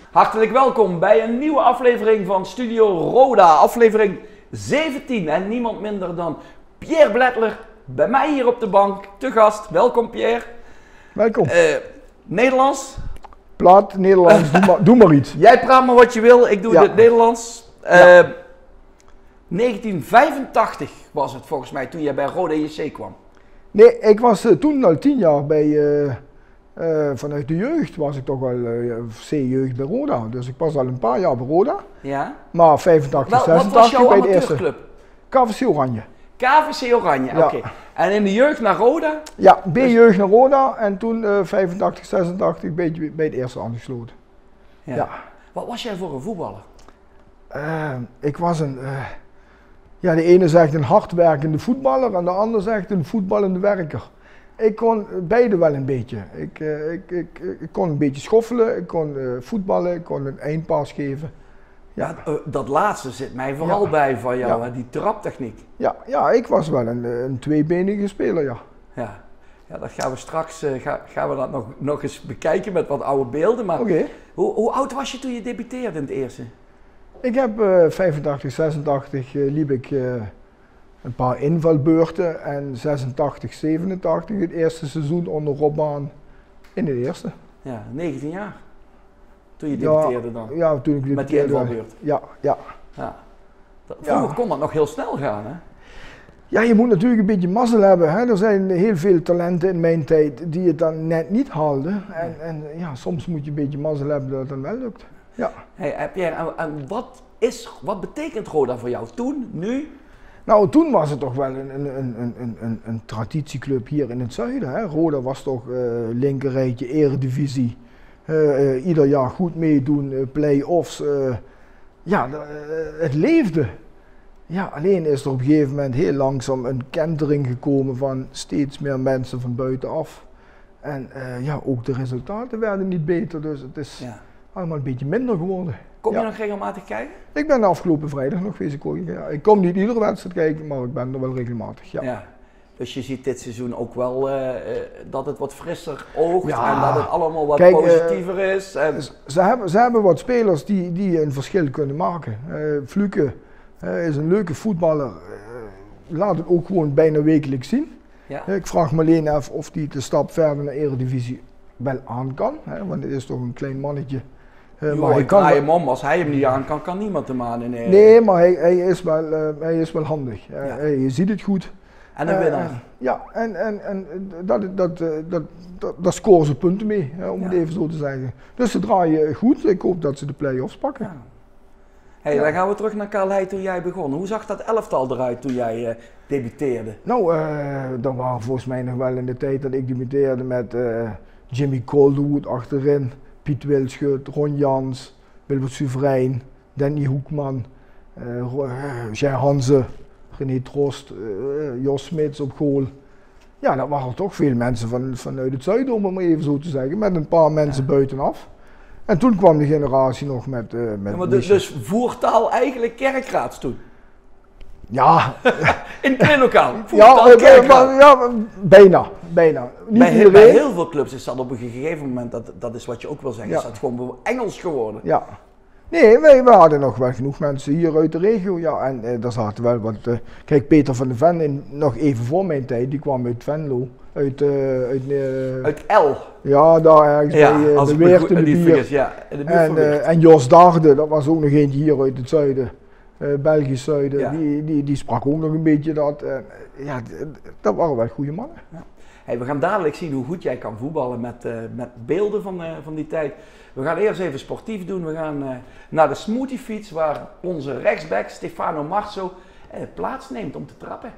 Hartelijk welkom bij een nieuwe aflevering van Studio Roda, aflevering 17. En niemand minder dan Pierre Bledler, bij mij hier op de bank, te gast. Welkom Pierre. Welkom. Nederlands? Plat, Nederlands, doe maar iets. Jij praat maar wat je wil, ik doe het Nederlands. 1985 was het volgens mij toen jij bij Roda JC kwam. Nee, ik was toen al 10 jaar vanuit de jeugd was ik toch wel C-jeugd bij Roda. Dus ik was al een paar jaar bij Roda. Ja. Maar 85, Wat 86 was jouw bij de eerste. amateurclub? KVC Oranje. KVC Oranje, Ja. oké. En in de jeugd naar Roda? Ja, B-jeugd naar Roda en toen 85, 86 een beetje bij het eerste aangesloten. Ja. Wat was jij voor een voetballer? Ik was de ene zegt een hardwerkende voetballer en de ander zegt een voetballende werker. Ik kon beide wel een beetje. Ik kon een beetje schoffelen, ik kon voetballen, ik kon een eindpaas geven. Ja. Dat laatste zit mij vooral bij van jou, hè, die traptechniek. Ja, ik was wel een tweebenige speler, ja. Ja, dat gaan we straks gaan we dat nog eens bekijken met wat oude beelden. Maar hoe oud was je toen je debuteerde in het eerste? Ik heb 85, 86 liep ik een paar invalbeurten en 86, 87 het eerste seizoen onder Rob Maan in het eerste. Ja, 19 jaar. Toen je debuteerde dan? Ja, toen ik debuteerde. Met die invalbeurt? Ja. Vroeger kon dat nog heel snel gaan, hè? Ja, je moet natuurlijk een beetje mazzel hebben. Hè? Er zijn heel veel talenten in mijn tijd die het dan net niet haalden. En soms moet je een beetje mazzel hebben dat het dan wel lukt. Ja. Hey, Pierre, en wat betekent Roda voor jou toen, nu? Nou, toen was het toch wel een traditieclub hier in het zuiden. Hè? Roda was toch linkerrijtje, eredivisie. Ieder jaar goed meedoen, play-offs. Het leefde. Ja, alleen is er op een gegeven moment heel langzaam een kentering gekomen van steeds meer mensen van buitenaf. En ook de resultaten werden niet beter, dus het is allemaal een beetje minder geworden. Kom je nog regelmatig kijken? Ik ben de afgelopen vrijdag nog geweest. Ik kom niet iedere wedstrijd kijken, maar ik ben er wel regelmatig. Ja. Dus je ziet dit seizoen ook wel dat het wat frisser oogt en dat het allemaal wat positiever is. En ze hebben wat spelers die een verschil kunnen maken. Fluke is een leuke voetballer, laat het ook gewoon bijna wekelijks zien. Ja. Ik vraag me alleen af of hij de stap verder naar Eredivisie wel aan kan, want het is toch een klein mannetje. Maar hij kan hem om, als hij hem niet aan kan niemand hem aan. Nee, maar hij is wel handig. Je ziet het goed. En een winnaar. Daar scoren ze punten mee, om het even zo te zeggen. Dus ze draaien goed. Ik hoop dat ze de play-offs pakken. Ja. Dan gaan we terug naar Carlij toen jij begon. Hoe zag dat elftal eruit toen jij debuteerde? Nou, dat waren volgens mij nog wel in de tijd dat ik debuteerde met Jimmy Calderwood achterin, Piet Wilschut, Ron Jans, Wilbert Soeverein, Danny Hoekman, Jean Hanze, René Trost, Jos Smits op goal. Ja, dat waren toch veel mensen vanuit het zuiden, om het maar even zo te zeggen, met een paar mensen buitenaf. En toen kwam de generatie nog met dus voertaal eigenlijk kerkraads toen? Ja. In het kleedlokaal? Bijna. Bij heel veel clubs is dat op een gegeven moment, dat is wat je ook wil zeggen, is dat gewoon Engels geworden. Ja. Nee, we hadden nog wel genoeg mensen hier uit de regio, en daar zaten wel wat... Kijk, Peter van de Ven, nog even voor mijn tijd, die kwam uit Venlo, uit El? Ja, daar ergens bij de Weert in de Bier. En Jos Darde, dat was ook nog eentje hier uit het zuiden, Belgisch zuiden, die sprak ook nog een beetje dat. Dat waren wel goede mannen. Ja. Hey, we gaan dadelijk zien hoe goed jij kan voetballen met beelden van die tijd. We gaan eerst even sportief doen. We gaan naar de smoothiefiets waar onze rechtsback Stefano Marzo plaats neemt om te trappen.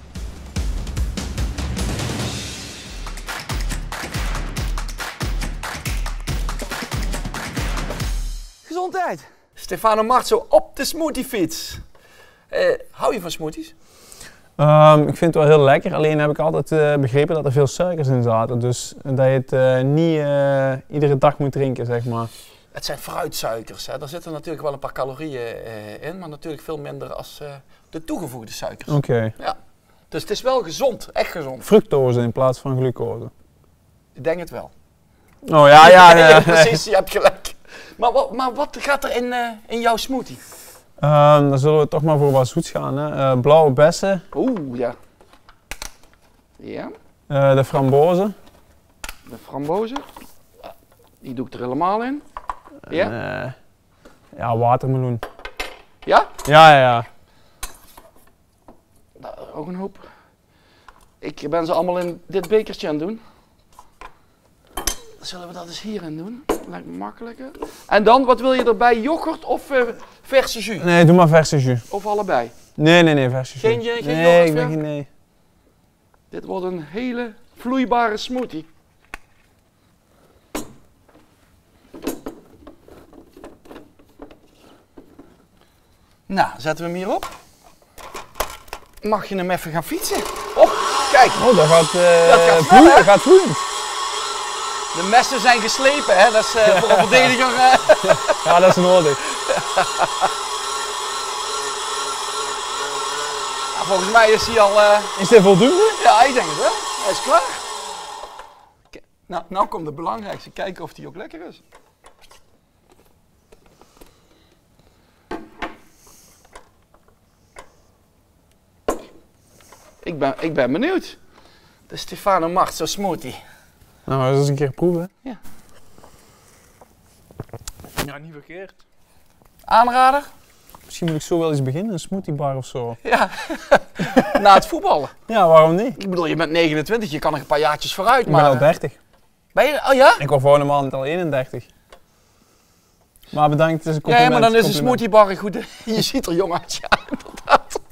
Gezondheid! Stefano Marzo op de smoothiefiets. Hou je van smoothies? Ik vind het wel heel lekker, alleen heb ik altijd begrepen dat er veel suikers in zaten. Dus dat je het niet iedere dag moet drinken, zeg maar. Het zijn fruitsuikers, hè. Daar zitten natuurlijk wel een paar calorieën in, maar natuurlijk veel minder als de toegevoegde suikers. Oké. Ja. Dus het is wel gezond, echt gezond. Fructose in plaats van glucose. Ik denk het wel. Oh ja. Precies, je hebt gelijk. Maar wat gaat er in jouw smoothie? Dan zullen we toch maar voor wat zoets gaan. Hè. Blauwe bessen. Oeh, ja. Ja. De frambozen. De frambozen. Die doe ik er helemaal in. Ja? En, ja, watermeloen. Ja? Ja. Ook een hoop. Ik ben ze allemaal in dit bekertje aan het doen. Zullen we dat eens hierin doen? Lijkt me makkelijker. En dan, wat wil je erbij? Yoghurt of verse jus? Nee, doe maar verse jus. Of allebei? Nee, verse jus. Geen nee, yoghurt? ik ben geen nee. Dit wordt een hele vloeibare smoothie. Nou, zetten we hem hierop. Mag je hem even gaan fietsen? Oh, kijk. Oh, dat gaat snel, hè? dat gaat vloeiend. De messen zijn geslepen, hè? Dat is voor een verdediger. Ja, dat is nodig. Ja, volgens mij is hij al... Is dit voldoende? Ja, ik denk het wel. Hij is klaar. Nou komt het belangrijkste. Kijken of hij ook lekker is. Ik ben benieuwd. De Stefano Marzo smoothie. Nou, dat is eens een keer proeven. Ja. Ja, niet verkeerd. Aanrader? Misschien moet ik zo wel eens beginnen, een smoothiebar of zo. Ja. Na het voetballen. Ja, waarom niet? Ik bedoel, je bent 29, je kan nog een paar jaartjes vooruit. Ik ben al 30. Ben je? Oh ja? Ik word volgende maand al 31. Maar bedankt, het is een compliment. Ja, maar dan is een smoothiebar een goede... Je ziet er jong uit, ja, inderdaad.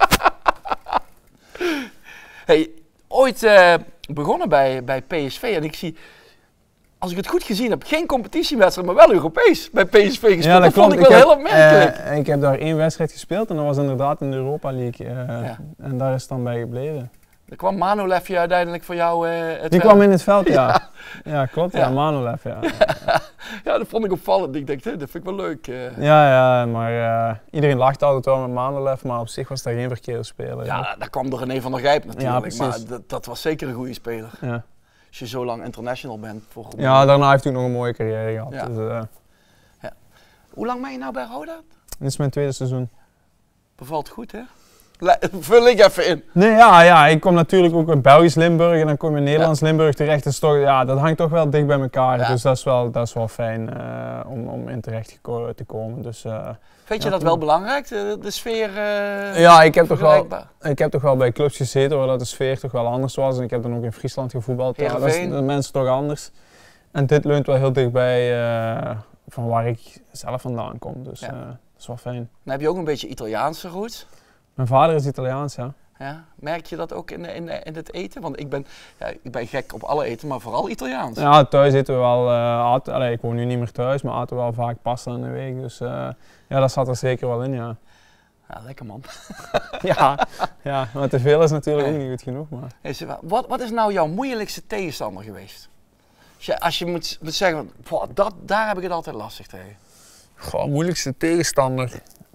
Hey, ooit begonnen bij PSV en ik zie, als ik het goed gezien heb, geen competitiewedstrijd, maar wel Europees bij PSV gespeeld. Ja, dat vond ik wel heel opmerkelijk. Ik heb daar 1 wedstrijd gespeeld en dat was inderdaad in de Europa League. Ja. En daar is het dan bij gebleven. Er kwam Manolev uiteindelijk voor jou het Die veld. kwam in het veld, ja. Ja. Ja, klopt, Ja. ja, Manolev, ja. Ja, dat vond ik opvallend. Ik dacht, dat vind ik wel leuk. Ja, maar iedereen lacht altijd wel met Manolev, maar op zich was dat geen verkeerde speler. Ja, daar kwam door René van der Gijp natuurlijk, Ja, precies. maar dat was zeker een goede speler. Ja. Als je zo lang international bent. Ja, daarna heeft hij nog een mooie carrière gehad. Ja. Dus, Hoe lang ben je nou bij Roda? dit is mijn tweede seizoen. Bevalt goed, hè? Vul ik even in. Nee, ja, ik kom natuurlijk ook in Belgisch Limburg en dan kom je in Nederlands Limburg terecht. Dus toch, ja, dat hangt toch wel dicht bij elkaar. Ja. Dus dat is wel fijn om in terecht te komen. Dus, Vind je ja, dat wel belangrijk, de sfeer? ja, ik heb toch wel bij clubs gezeten waar dat de sfeer toch wel anders was. En ik heb dan ook in Friesland gevoetbald. Ja, dat is de mensen toch anders. En dit leunt wel heel dichtbij van waar ik zelf vandaan kom. Dus dat is wel fijn. Dan heb je ook een beetje Italiaanse roots. Mijn vader is Italiaans, ja. Ja, merk je dat ook in het eten? Want ik ben gek op alle eten, maar vooral Italiaans. Ja, thuis eten we wel, ik woon nu niet meer thuis, maar aten we wel vaak pasta in de week. Dus ja, dat zat er zeker wel in, ja. Ja, lekker man. ja, maar te veel is natuurlijk ook niet goed genoeg. Maar. Wat is nou jouw moeilijkste tegenstander geweest? Als je moet zeggen, daar heb ik het altijd lastig tegen. Goh, moeilijkste tegenstander.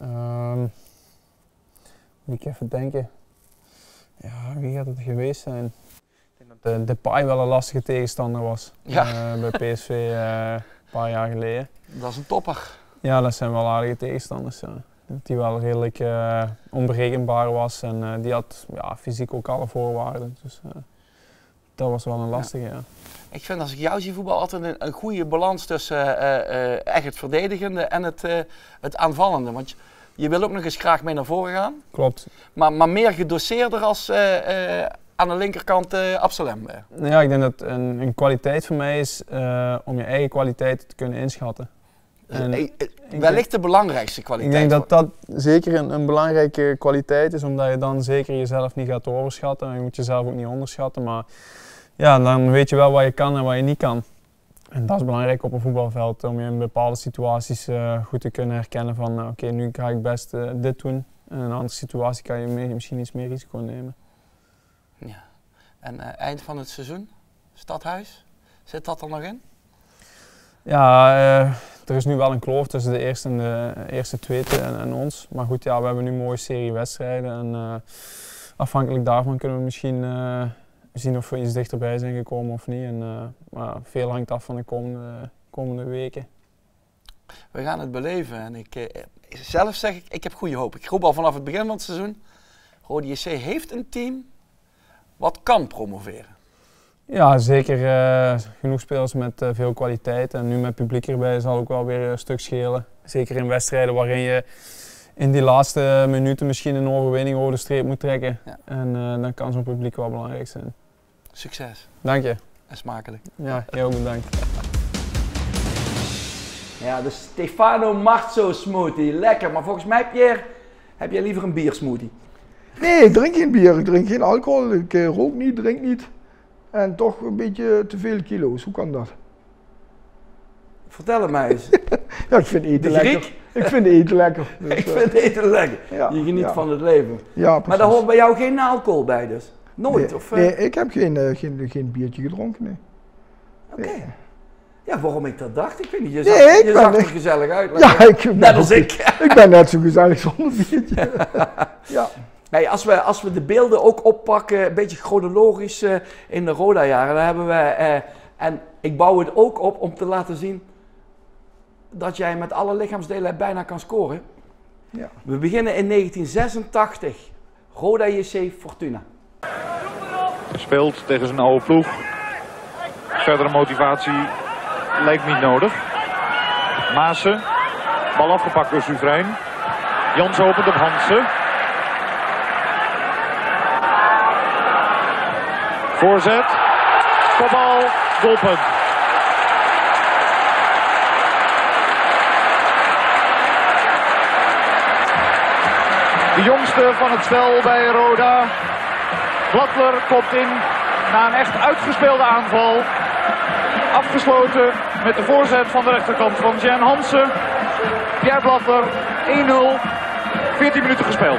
Moet ik even denken. Ja, wie gaat het geweest zijn? Ik denk dat Depay wel een lastige tegenstander was bij PSV een paar jaar geleden. Dat is een topper. Ja, dat zijn wel aardige tegenstanders. Ja. Die wel redelijk onberekenbaar was en die had fysiek ook alle voorwaarden. Dus dat was wel een lastige, ja. Ik vind als ik jou zie voetbal altijd een goede balans tussen echt het verdedigende en het aanvallende. Want je wil ook nog eens graag mee naar voren gaan. Klopt. Maar meer gedoseerder als aan de linkerkant Absalem. Ja, ik denk dat een kwaliteit voor mij is om je eigen kwaliteit te kunnen inschatten. Wellicht de belangrijkste kwaliteit. Ik denk dat zeker een belangrijke kwaliteit is, omdat je dan zeker jezelf niet gaat overschatten. Je moet jezelf ook niet onderschatten, maar ja, dan weet je wel wat je kan en wat je niet kan. En dat is belangrijk op een voetbalveld, om je in bepaalde situaties goed te kunnen herkennen van oké, nu ga ik best dit doen. En in een andere situatie kan je misschien iets meer risico nemen. Ja. En eind van het seizoen, Stadhuis, zit dat er nog in? Ja, er is nu wel een kloof tussen de eerste twee en ons. Maar goed, ja, we hebben nu een mooie serie wedstrijden. En afhankelijk daarvan kunnen we misschien zien of we iets dichterbij zijn gekomen of niet. Maar veel hangt af van de komende weken. We gaan het beleven en zelf zeg ik heb goede hoop. Ik roep al vanaf het begin van het seizoen, Rode JC heeft een team wat kan promoveren. Ja, zeker genoeg spelers met veel kwaliteit en nu met publiek erbij zal ook wel weer een stuk schelen. Zeker in wedstrijden waarin je in die laatste minuten misschien een overwinning over de streep moet trekken. Ja. En dan kan zo'n publiek wel belangrijk zijn. Succes. Dank je. En smakelijk. Ja, heel bedankt. Ja, de Stefano Marzo smoothie. Lekker, maar volgens mij, Pierre, heb jij liever een biersmoothie? Nee, ik drink geen bier, ik drink geen alcohol, ik rook niet, drink niet. En toch een beetje te veel kilo's, hoe kan dat? Vertel het mij eens. Ja, ik vind eten lekker. Ik vind eten lekker. Dus, ik vind eten lekker. Ja, je geniet van het leven. Ja, precies. Maar daar hoort bij jou geen alcohol bij dus? Nooit? Nee, of, nee, ik heb geen biertje gedronken, nee. Oké. Nee. Ja, waarom ik dat dacht? Ik weet niet, je Nee, zag er gezellig uit. Ja, net als ik. Ik ben net zo gezellig zonder biertje. Ja. Nee, als we de beelden ook oppakken, een beetje chronologisch in de Roda-jaren, dan hebben we, en ik bouw het ook op om te laten zien dat jij met alle lichaamsdelen bijna kan scoren. Ja. We beginnen in 1986, Roda JC Fortuna. Speelt tegen zijn oude ploeg. Verdere motivatie lijkt niet nodig. Maassen, bal afgepakt door Suvrijn. Jans opent op Hansen. Voorzet, kopbal, doelpunt. De jongste van het spel bij Roda. Blattler kopt in na een echt uitgespeelde aanval. Afgesloten met de voorzet van de rechterkant van Jan Hansen. Pierre Blattler, 1-0, 14 minuten gespeeld.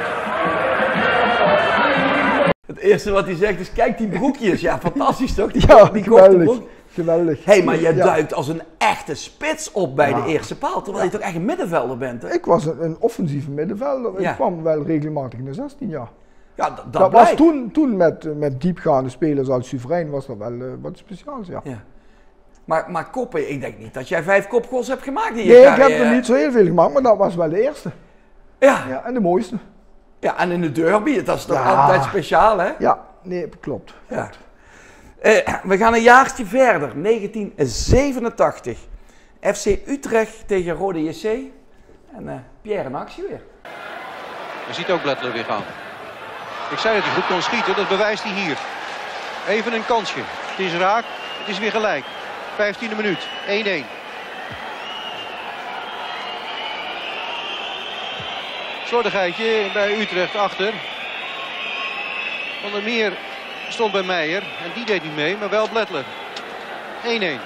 Het eerste wat hij zegt is, kijk die broekjes. Ja, fantastisch toch? Die geweldig. Geweldig. Hé, maar jij duikt als een echte spits op bij de eerste paal, terwijl je toch echt een middenvelder bent, hè? Ik was een offensieve middenvelder. Ik kwam wel regelmatig in de 16 jaar. Ja, dat was toen met diepgaande spelers als Suvrijn was dat wel wat speciaals, ja. Maar koppen, ik denk niet dat jij 5 kopgoals hebt gemaakt in je carrière. Nee, ik heb er niet zo heel veel gemaakt, maar dat was wel de eerste. Ja. En de mooiste. Ja, en in de derby, dat is toch altijd speciaal, hè? Ja, nee, klopt. Ja. We gaan een jaartje verder, 1987. FC Utrecht tegen Rode JC. En Pierre in actie weer. Je ziet ook Blattler weer gaan. Ik zei dat hij goed kon schieten, dat bewijst hij hier. Even een kansje. Het is raak, het is weer gelijk. 15e minuut, 1-1. Slordigheidje bij Utrecht achter. Van der Meer stond bij Meijer en die deed niet mee, maar wel Blattler. 1-1.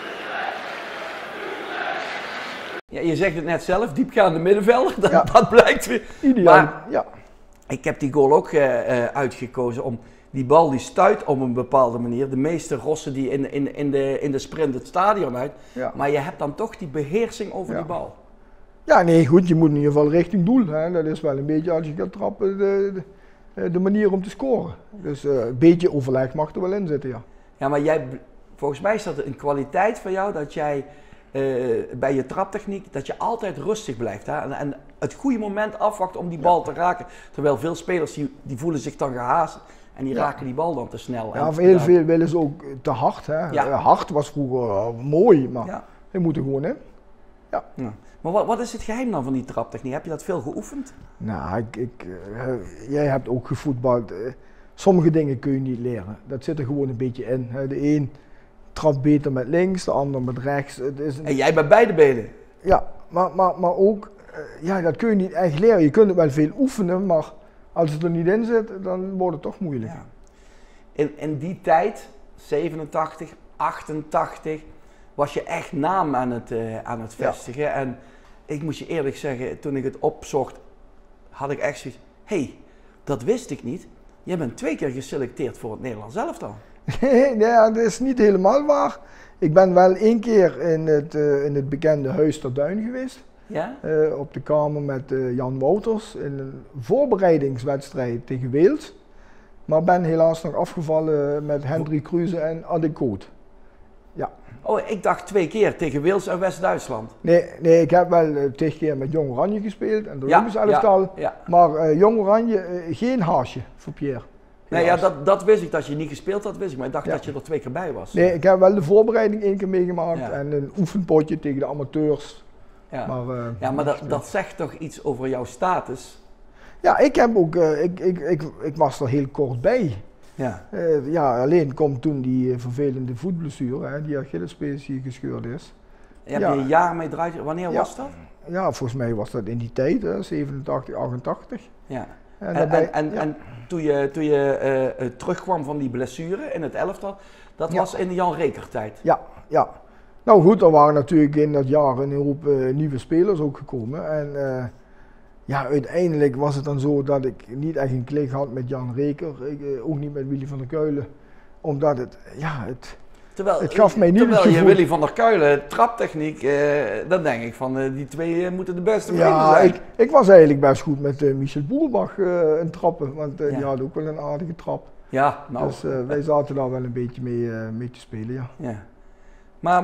Ja, je zegt het net zelf, diepgaande middenvelder, dat blijkt weer. Ideaal, maar ik heb die goal ook uitgekozen om die bal die stuit op een bepaalde manier. De meeste rossen die in de sprint het stadion uit. Ja. Maar je hebt dan toch die beheersing over die bal. Ja, nee, goed, je moet in ieder geval richting doel. Hè. Dat is wel een beetje, als je gaat trappen, de manier om te scoren. Dus een beetje overleg mag er wel in zitten, ja. Ja, maar volgens mij is dat een kwaliteit van jou, dat jij bij je traptechniek, dat je altijd rustig blijft. Hè? En het goede moment afwacht om die bal te raken. Terwijl veel spelers die voelen zich dan gehaast en die raken die bal dan te snel. Ja, of heel veel willen ze ook te hard. Hè? Ja. Hard was vroeger mooi, maar je moet er gewoon in. Ja. Maar wat is het geheim dan van die traptechniek? Heb je dat veel geoefend? Nou, jij hebt ook gevoetbald. Sommige dingen kun je niet leren. Dat zit er gewoon een beetje in. De een trapt beter met links, de ander met rechts. En jij bij beide benen? Ja, maar ook, dat kun je niet echt leren. Je kunt het wel veel oefenen, maar als het er niet in zit, dan wordt het toch moeilijk. Ja. In die tijd, 87, 88, was je echt naam aan het vestigen. Ja. En ik moet je eerlijk zeggen, toen ik het opzocht, had ik echt zoiets, dat wist ik niet. Jij bent 2 keer geselecteerd voor het Nederlands elftal. Nee, dat is niet helemaal waar. Ik ben wel 1 keer in het bekende Huis ter Duin geweest. Ja? Op de kamer met Jan Wouters in een voorbereidingswedstrijd tegen Weelt. Maar ben helaas nog afgevallen met Hendrik Kruse en Adekoot. Ja. Oh, ik dacht 2 keer tegen Wales en West-Duitsland. Nee, ik heb wel 10 keer met Jong Oranje gespeeld en de Olympisch elftal. Ja. Maar Jong Oranje, geen haasje voor Pierre. Nee, ja, dat wist ik, dat je niet gespeeld had, wist ik. Maar ik dacht Ja. dat je er 2 keer bij was. Nee, ik heb wel de voorbereiding 1 keer meegemaakt Ja. en een oefenpotje tegen de amateurs. Ja, Maar, maar dat zegt toch iets over jouw status? Ja, ik heb ook, ik was er heel kort bij. Ja. Alleen komt toen die vervelende voetblessure, hè, die Achillespees die gescheurd is. Heb je een jaar mee draait? Wanneer was dat? Ja, volgens mij was dat in die tijd, hè, 87, 88. Ja. En En toen je terugkwam van die blessure in het elftal, dat was in de Jan Reker tijd. Ja. Nou goed, er waren natuurlijk in dat jaar een hoop nieuwe spelers ook gekomen. En uiteindelijk was het dan zo dat ik niet echt een klik had met Jan Reker, ook niet met Willy van der Kuilen. Omdat het gaf mij niet het Terwijl je gevoel. Willy van der Kuilen, traptechniek, dan denk ik van die twee moeten de beste vrienden zijn. Ik was eigenlijk best goed met Michel Boerbach in trappen, want die had ook wel een aardige trap. Ja, nou. Dus wij zaten daar wel een beetje mee te spelen, ja. Maar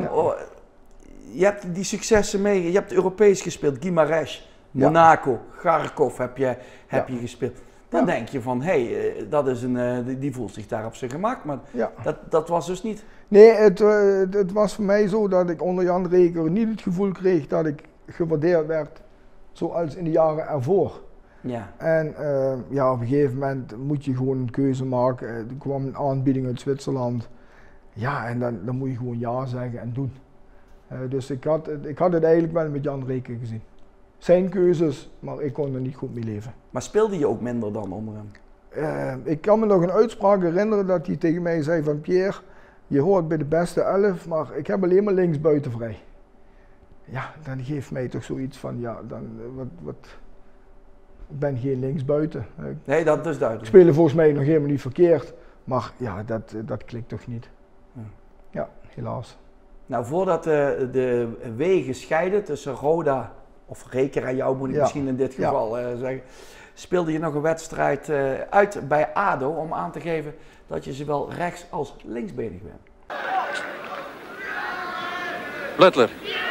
je hebt die successen mee, je hebt Europees gespeeld, Guimarães, Monaco, Kharkov heb je gespeeld. Dan denk je van, dat is die voelt zich daar op zijn gemak, maar dat was dus niet. Nee, het was voor mij zo dat ik onder Jan Reker niet het gevoel kreeg dat ik gewaardeerd werd zoals in de jaren ervoor. Ja. En op een gegeven moment moet je gewoon een keuze maken. Er kwam een aanbieding uit Zwitserland. Ja, en dan moet je gewoon ja zeggen en doen. Dus ik had het eigenlijk wel met Jan Reker gezien. Zijn keuzes, maar ik kon er niet goed mee leven. Maar speelde je ook minder dan onder hem? Ik kan me nog een uitspraak herinneren dat hij tegen mij zei van Pierre, je hoort bij de beste 11, maar ik heb alleen maar linksbuiten vrij. Ja, dan geeft mij toch zoiets van, ik ben geen linksbuiten. Nee, dat is duidelijk. Ik speel volgens mij nog helemaal niet verkeerd, maar ja, dat klikt toch niet. Ja, helaas. Nou, voordat de wegen scheiden tussen Roda, of Reker en jou moet ik misschien in dit geval zeggen, speelde je nog een wedstrijd uit bij ADO om aan te geven dat je zowel rechts als linksbenig bent. Bledler.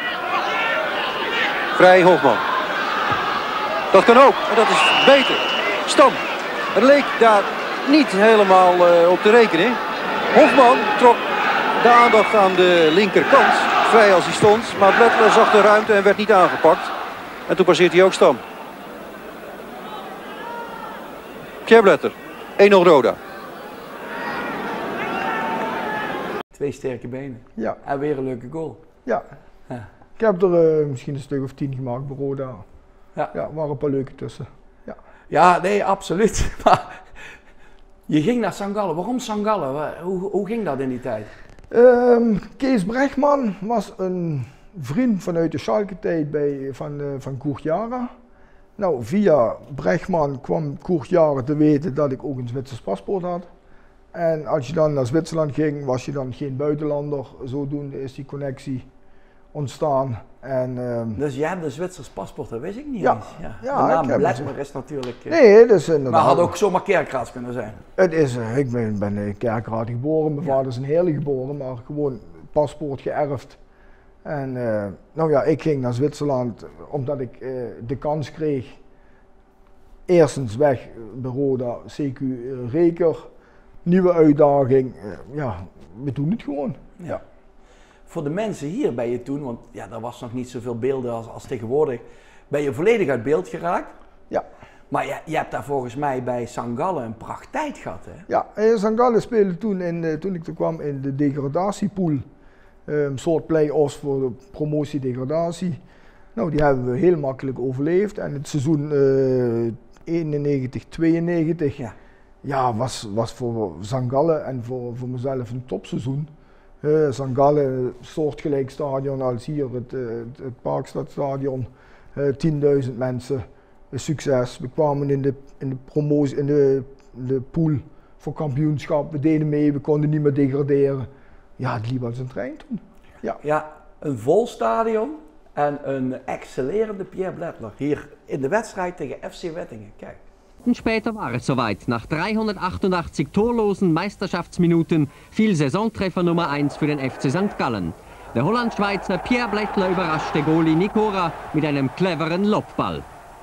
Vrij Hofman. Dat kan ook, en dat is beter. Stam. Het leek daar niet helemaal op te rekenen. Hofman trok de aandacht aan de linkerkant. Vrij als hij stond, maar Bledler zag de ruimte en werd niet aangepakt. En toen passeert hij ook Stam. Pierre Bledler, 1-0 Roda. 2 sterke benen. Ja. En weer een leuke goal. Ja. Ik heb er misschien een stuk of 10 gemaakt bij Roda. Ja, er waren een paar leuke tussen. Ja, nee, absoluut. Maar je ging naar St. Gallen. Waarom St. Gallen? Hoe ging dat in die tijd? Kees Brechtman was een vriend vanuit de Schalke-tijd van Koert Jara. Nou, via Brechtman kwam Koert Jara te weten dat ik ook een Zwitsers paspoort had. En als je dan naar Zwitserland ging, was je dan geen buitenlander. Zodoende is die connectie ontstaan. Dus jij hebt een Zwitsers paspoort, dat wist ik niet ja, eens. Ja. Ja, de naam Bledler is natuurlijk... Nee, dus inderdaad. Maar had ook zomaar Kerkraads kunnen zijn. Het is, ik ben in Kerkrade geboren, mijn vader is in Heerlen geboren, maar gewoon paspoort geërfd. En ik ging naar Zwitserland omdat ik de kans kreeg. Eerstens weg bij Roda, CQ Reker, nieuwe uitdaging. We doen het gewoon. Ja. Voor de mensen hier ben je toen, want er was nog niet zoveel beelden als tegenwoordig, ben je volledig uit beeld geraakt. Ja. Maar je hebt daar volgens mij bij St. Gallen een prachttijd gehad, hè? Ja, St. Gallen speelde toen ik er kwam in de degradatiepool. Een soort play-offs voor de promotie-degradatie. Nou, die hebben we heel makkelijk overleefd. En het seizoen 91-92 was voor St. Gallen en voor mezelf een topseizoen. St. Gallen, een soortgelijk stadion als hier, het Parkstadstadion. 10.000 mensen, succes. We kwamen in de promotie, in de pool voor kampioenschap. We deden mee, we konden niet meer degraderen. Ja, het liep als een trein toen. Ja, een vol stadion en een excellerende Pierre Bledler hier in de wedstrijd tegen FC Wettingen. Kijk. Minuten später war es soweit. Nach 388 torlosen Meisterschaftsminuten fiel Saisontreffer Nummer 1 für den FC St. Gallen. Der Holland-Schweizer Pierre Blättler überraschte Goalie Nikora mit einem cleveren Lobball.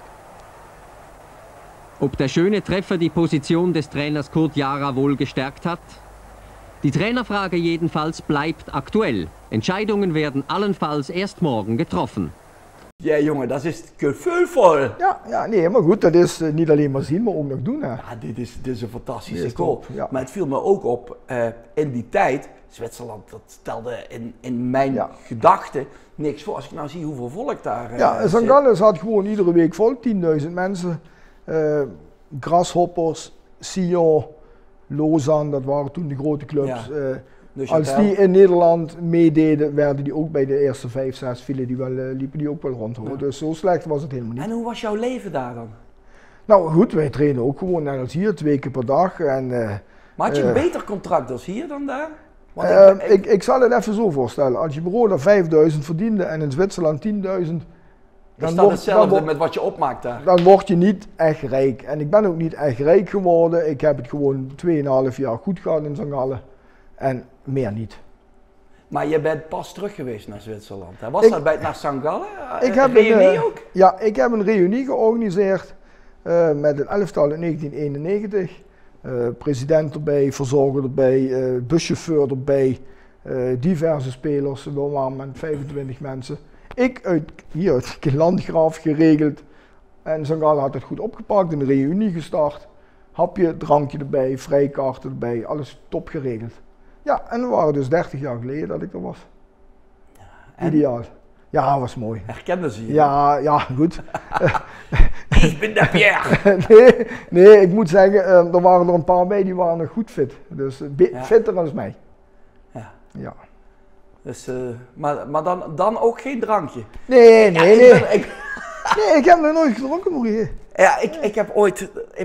Ob der schöne Treffer die Position des Trainers Kurt Jara wohl gestärkt hat? Die Trainerfrage jedenfalls bleibt aktuell. Entscheidungen werden allenfalls erst morgen getroffen. Ja, jongen, dat is gevoelvol. Ja, nee, maar goed, dat is niet alleen maar zien, maar ook nog doen. Hè. Ja, dit is een fantastische Dit is goal. top, ja. Maar het viel me ook op, in die tijd, Zwitserland, dat stelde in mijn gedachten niks voor. Als ik nou zie hoeveel volk daar Ja, St. Gallen zat gewoon iedere week vol, 10.000 mensen. Grasshoppers, Sion, Lausanne, dat waren toen de grote clubs. Ja. Dus Als die in Nederland meededen, werden die ook bij de eerste 5, 6 vielen die wel, liepen die ook wel rond. Hoor. Ja. Dus zo slecht was het helemaal niet. En hoe was jouw leven daar dan? Nou goed, wij trainen ook gewoon net als hier, 2 keer per dag. En, Maar had je een beter contract als hier dan daar? Want ik zal het even zo voorstellen. Als je bij Roda 5.000 verdiende en in Zwitserland 10.000, is dat hetzelfde met wat je opmaakt daar? Dan word je niet echt rijk. En ik ben ook niet echt rijk geworden. Ik heb het gewoon 2,5 jaar goed gehad in St. Gallen. En meer niet. Maar je bent pas terug geweest naar Zwitserland. Hè? Was dat naar St. Gallen? Ik heb reunie ook? Ja, ik heb een reunie georganiseerd met een elftal in 1991. President erbij, verzorger erbij, buschauffeur erbij, diverse spelers. We waren met 25 mensen. Ik uit Landgraaf geregeld. En St. Gallen had het goed opgepakt, een reunie gestart. Hapje, drankje erbij, vrijkaarten erbij, alles top geregeld. Ja, en dat waren dus 30 jaar geleden dat ik er was. Ja, ideaal. Ja, was mooi. Herkenden ze je? Ja, goed. Ik ben de Pierre. nee, ik moet zeggen, er waren er een paar bij die waren nog goed fit. Dus fitter dan mij. Ja. Dus, maar dan ook geen drankje? Nee. Ik heb nog nooit gedronken, Maurice. Ja, ik heb ooit in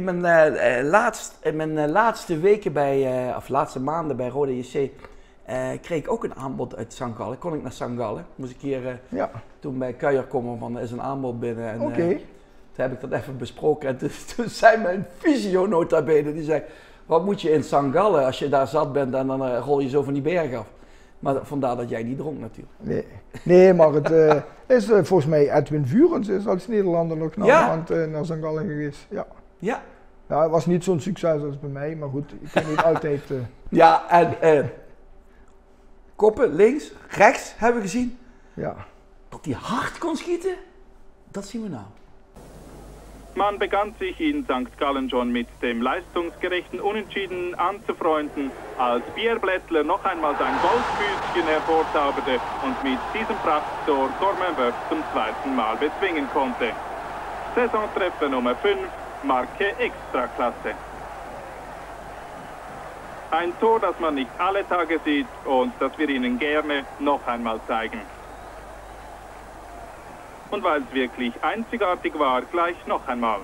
mijn laatste weken of laatste maanden bij Roda JC, kreeg ik ook een aanbod uit St. Gallen. Kon ik naar St. Gallen. Moest ik hier toen bij Kuijer komen van er is een aanbod binnen. En, toen heb ik dat even besproken en toen zei mijn fysio nota bene, die zei, wat moet je in St. Gallen als je daar zat bent en dan rol je zo van die berg af. Maar vandaar dat jij niet dronk natuurlijk. Nee, maar het is volgens mij Edwin Vurens is als Nederlander nog naar St. Gallen geweest. Ja, het was niet zo'n succes als bij mij, maar goed, ik kan niet altijd... Ja, en koppen, links, rechts hebben we gezien. Ja. Dat hij hard kon schieten, dat zien we nou. Man begann sich in St. Gallen schon mit dem leistungsgerechten Unentschieden anzufreunden, als Pierre Blättler noch einmal sein Goldfüßchen hervorzauberte und mit diesem Prachttor Cormain zum zweiten Mal bezwingen konnte. Saisontreffer Nummer 5, Marke Extraklasse. Ein Tor, das man nicht alle Tage sieht und das wir Ihnen gerne noch einmal zeigen. Und weil es wirklich einzigartig war, gleich noch einmal.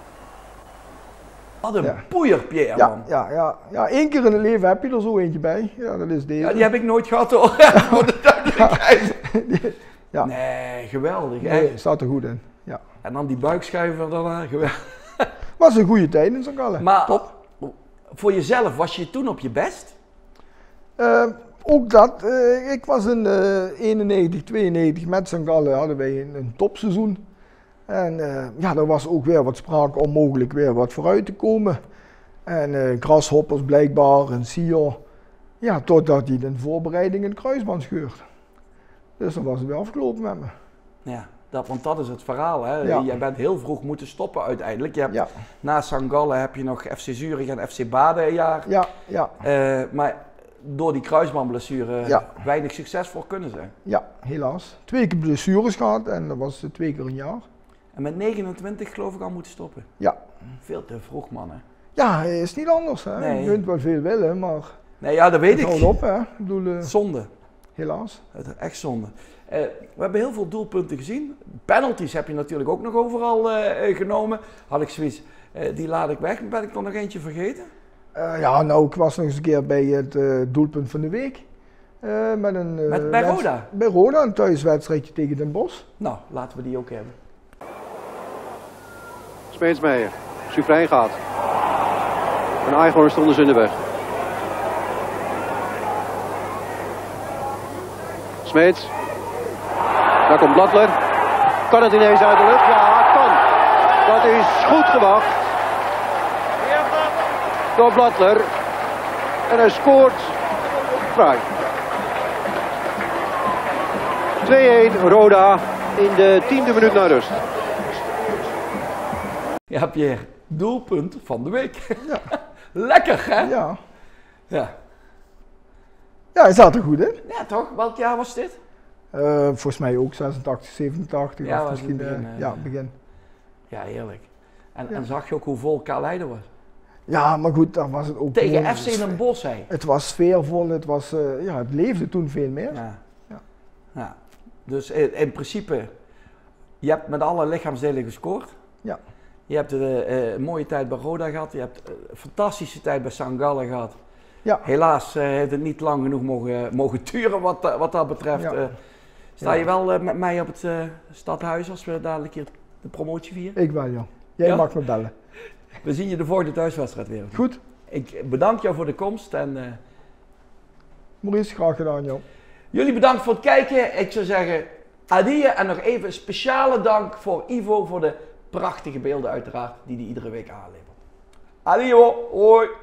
Wat een poeier, Pierre, man. Ja, 1 keer in het leven heb je er zo eentje bij. Ja, dat is deze. Ja, die heb ik nooit gehad hoor, voor de duidelijkheid. Ja. Nee, geweldig. Nee, staat er goed in. Ja. En dan die buikschuiver, dan geweldig. Was een goede tijd in St. Gallen. Maar top. Voor jezelf, was je toen op je best? Ook dat. Ik was in 91, 92 met St. Gallen hadden wij een topseizoen. En er was ook weer wat sprake om mogelijk weer wat vooruit te komen. En Grasshoppers blijkbaar en Sion. Ja, totdat hij de voorbereiding een kruisband scheurt. Dus dan was het weer afgelopen met me. Ja, want dat is het verhaal. Hè? Ja. Jij bent heel vroeg moeten stoppen uiteindelijk. Je hebt, na St. Gallen heb je nog FC Zurich en FC Baden een jaar. Ja. Maar door die kruisbandblessure weinig succesvol kunnen zijn. Ja, helaas. 2 keer blessures gehad en dat was 2 keer een jaar. En met 29 geloof ik al moeten stoppen. Ja. Veel te vroeg, man. Hè? Ja, is niet anders. Hè. Nee. Je kunt wel veel willen, maar... Nee, ja, dat weet ik. Houd op, hè. Ik bedoel, zonde. Helaas. Echt zonde. We hebben heel veel doelpunten gezien. Penalties heb je natuurlijk ook nog overal genomen. Had ik zoiets, die laat ik weg. Ben ik er nog eentje vergeten? Ik was nog eens een keer bij het doelpunt van de week. Bij Roda? Bij Roda, een thuiswedstrijdje tegen Den Bosch. Nou, laten we die ook hebben. Smeetsmeijer Suvrijn gaat. En Eichhorn stonden ze in de weg. Smeets. Daar komt Blattler. Kan het ineens uit de lucht? Ja, het kan. Dat is goed gewacht. Door Blattler. En hij scoort vrij. 2-1 Roda in de 10e minuut naar rust. Ja, Pierre, doelpunt van de week. Ja. Lekker, hè? Ja. Ja. Ja, hij zat er goed in. Ja, toch? Welk jaar was dit? Volgens mij ook 86, 87. Ja, of was misschien het begin, ja, begin. Ja, heerlijk. En, Ja. en zag je ook hoe vol Carlijden was? Ja, maar goed, dan was het ook Tegen gewoon- FC Den Bosch, hè? Het was sfeervol, het was, ja, het leefde toen veel meer. Ja. Ja. Ja. Dus in principe, je hebt met alle lichaamsdelen gescoord. Ja. Je hebt een mooie tijd bij Roda gehad. Je hebt een fantastische tijd bij St. Gallen gehad. Ja. Helaas heeft het niet lang genoeg mogen duren wat dat betreft. Ja. Sta je wel met mij op het stadhuis als we dadelijk hier de promotie vieren? Ik wel, ja. Jij Ja? mag me bellen. We zien je de volgende thuiswedstrijd weer. Goed, Ik bedank jou voor de komst en Maurice, graag gedaan, joh. jullie bedankt voor het kijken. Ik zou zeggen adieu en nog even een speciale dank voor Ivo voor de prachtige beelden uiteraard die hij iedere week aanlevert. Adieu, hoi!